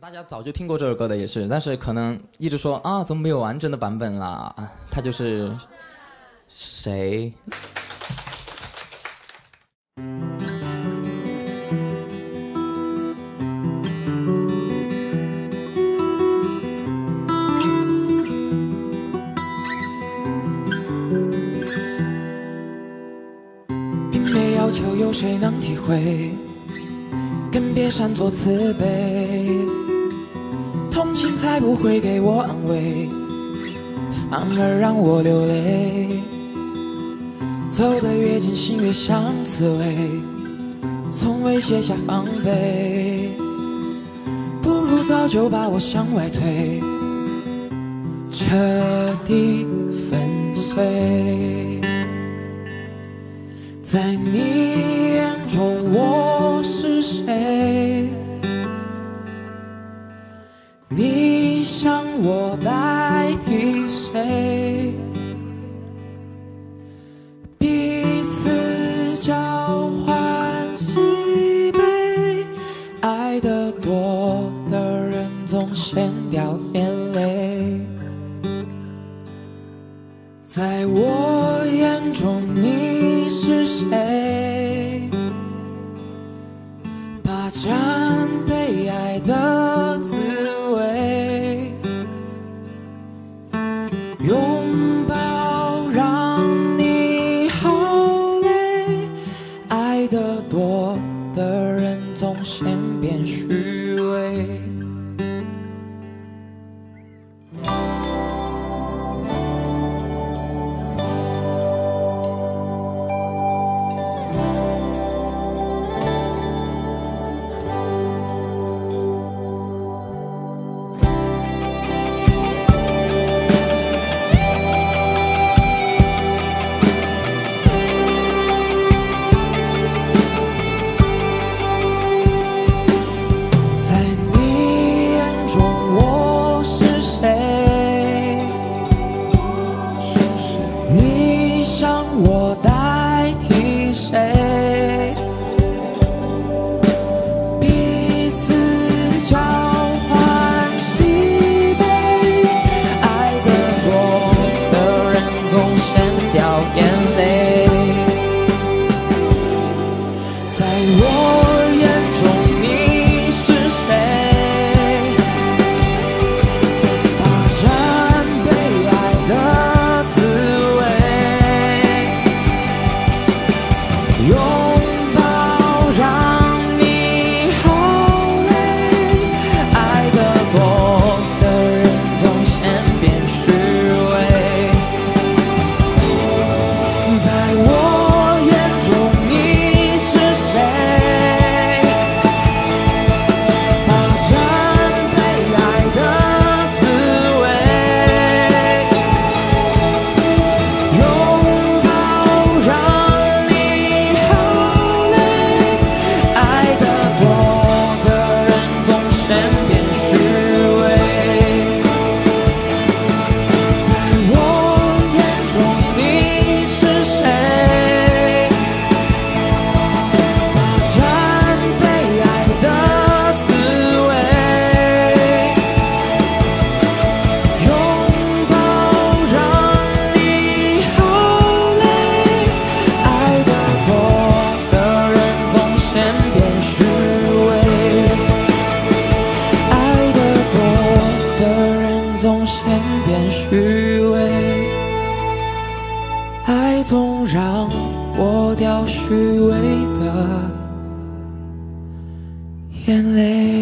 大家早就听过这首歌的也是，但是可能一直说啊，怎么没有完整的版本啦？他就是谁？ 并没要求有谁能体会，更别擅作慈悲。同情才不会给我安慰，反而让我流泪。走得越近，心越像刺猬，从未卸下防备。不如早就把我向外推，彻底粉碎。在你眼中我是谁？你想我代替谁？彼此交换喜悲，爱得多的人总先掉眼泪。在我眼中你是谁？霸占被爱的滋味，拥抱让你好累。爱得多的人总先变虚伪。我代替谁？彼此交换喜悲，爱得多的人总先掉眼泪。在我眼中你是谁？霸占被爱的滋味，拥抱让你好累。爱得多的人总先变虚伪。在我眼中你是谁？霸占被爱的滋味，拥抱让你好累。爱得多的人总先变虚伪。在我眼中你是谁？霸占被爱的滋味，拥抱让你好累。爱得多的人总先变虚伪，爱得多的人总先变虚伪。爱总让我掉虚伪的眼泪。